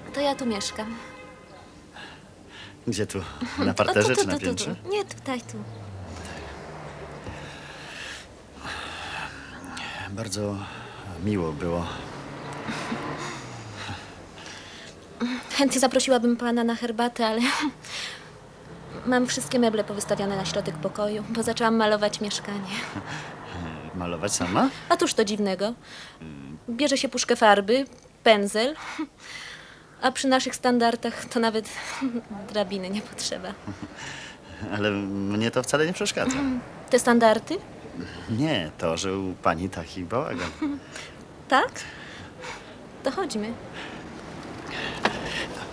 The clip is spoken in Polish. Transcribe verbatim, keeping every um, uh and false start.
To ja tu mieszkam. Gdzie tu? Na parterze o, tu, tu, czy na tu, tu, piętrze? tu. Nie, tutaj, tu. Bardzo miło było. Chętnie zaprosiłabym pana na herbatę, ale mam wszystkie meble powystawiane na środek pokoju, bo zaczęłam malować mieszkanie. Malować sama? A cóż to dziwnego? Bierze się puszkę farby, pędzel, a przy naszych standardach to nawet drabiny nie potrzeba. Ale mnie to wcale nie przeszkadza. Te standardy? Nie, to, że u pani taki bałagan. Tak? To chodźmy.